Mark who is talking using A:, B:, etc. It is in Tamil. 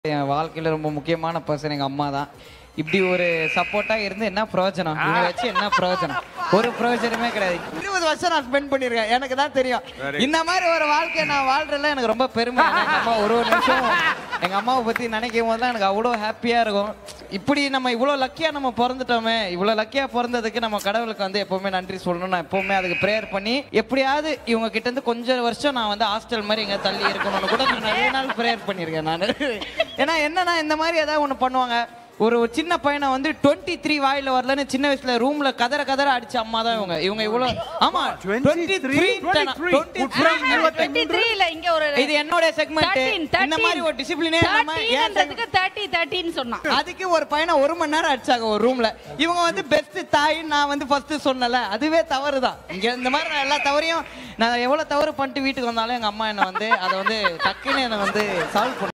A: என் வாழ்க்கையில ரொம்ப முக்கியமான பர்சன் எங்க அம்மா தான். இப்படி ஒரு சப்போர்ட்டா இருந்து என்ன பிரயோஜனம்? இவங்க வச்சு என்ன பிரயோஜனம்? ஒரு பிரயோஜனமே கிடையாது. 20 வருஷம் நான் ஸ்பெண்ட் பண்ணிருக்கேன். எனக்கு தான் தெரியும் இந்த மாதிரி ஒரு வாழ்க்கையை நான் வாழ்றதுல எனக்கு ரொம்ப பெருமை. எங்க அம்மா ஒரு நிமிஷம் எங்க அம்மாவை பத்தி நினைக்கும் போதுதான் எனக்கு அவ்வளோ ஹாப்பியா இருக்கும். இப்படி நம்ம இவ்வளோ லக்கியா நம்ம பிறந்துட்டோமே, இவ்வளோ லக்கியா பிறந்ததுக்கு நம்ம கடவுளுக்கு வந்து எப்பவுமே நன்றி சொல்லணும். நான் எப்பவுமே அதுக்கு ப்ரேயர் பண்ணி எப்படியாவது இவங்க கிட்ட இருந்து கொஞ்சம் வருஷம் நான் வந்து ஹாஸ்டல் மாதிரி எங்க தள்ளி இருக்கணும்னு கூட நான் நிறைய நாள் ப்ரேயர் பண்ணியிருக்கேன் நான். ஏன்னா என்னன்னா இந்த மாதிரி ஏதாவது ஒன்று பண்ணுவாங்க. ஒரு சின்ன பையனை வந்து 23 வாயில வரலன்னு சின்ன வயசுல ரூம்ல கதற கதற அடிச்ச அம்மா தான் இவங்க. இவங்க இவ்வளவு ஆமா 23
B: இல்ல இங்க ஒரு
A: இது என்னோட செக்மெண்ட். இந்த மாதிரி ஒரு டிசிப்ளினே இல்லாம
B: ஏன்றதுக்கு 30 ன்னு சொன்னா
A: அதுக்கு ஒரு பையனை 1 மணி நேரம் அடிச்சாங்க ஒரு ரூம்ல. இவங்க வந்து பெஸ்ட் தாய் நான் வந்து ஃபர்ஸ்ட் சொன்னல, அதுவே தவறு தான். இங்க இந்த மாதிரி நான் எல்லா தவறையும் நான் எவ்வளவு தவறு பண்ணிட்டு வீட்டுக்கு வந்தாலும் எங்க அம்மா என்ன வந்து அதை வந்து டக்குன்னு என்ன வந்து சால்வ்